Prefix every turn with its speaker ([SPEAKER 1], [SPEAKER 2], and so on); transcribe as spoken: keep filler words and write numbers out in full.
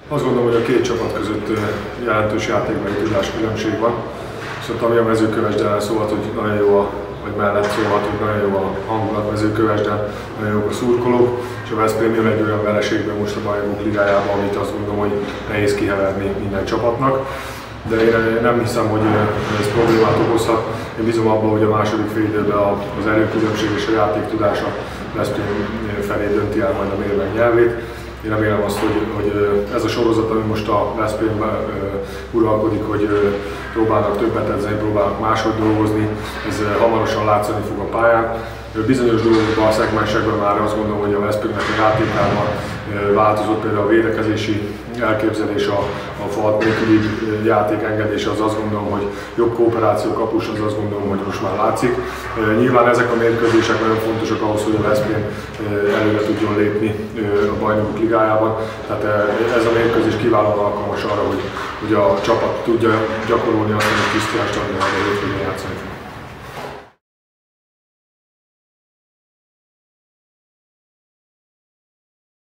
[SPEAKER 1] Azt gondolom, hogy a két csapat között jelentős játékbeli tudáskülönbség van. Viszont ami a Mezőkövesden szólhat, hogy nagyon jó a, vagy mellett szólhat, hogy nagyon jó a hangulat Mezőkövesden, nagyon jók a szurkolók, és a Veszprém jön egy olyan vereségben most a Bajnokok Ligájában, amit azt gondolom, hogy nehéz kiheverni minden csapatnak. De én nem hiszem, hogy ez problémát okozhat. Én bízom abban, hogy a második fél időben az erőkülönbség és a játéktudása Veszprém felé dönti el majd a mérleg nyelvét. Én remélem azt, hogy, hogy ez a sorozat, ami most a Veszprémben uralkodik, hogy próbálnak többet edzeni, próbálnak máshogy dolgozni, ez hamarosan látszani fog a pályán. Bizonyos dolgokban a szegmensekben már azt gondolom, hogy a Veszprémnek a játékában változott, például a védekezési elképzelés, a, a fal nélküli játékengedése, az azt gondolom, hogy jobb kooperáció kapus, az azt gondolom, hogy most már látszik. Nyilván ezek a mérkőzések nagyon fontosak ahhoz, hogy a Veszprém előre tudjon lépni a Bajnokok Ligájában. Tehát ez a mérkőzés kiválóan alkalmas arra, hogy, hogy a csapat tudja gyakorolni azt, amit Krisztián Stadionban játszani fog.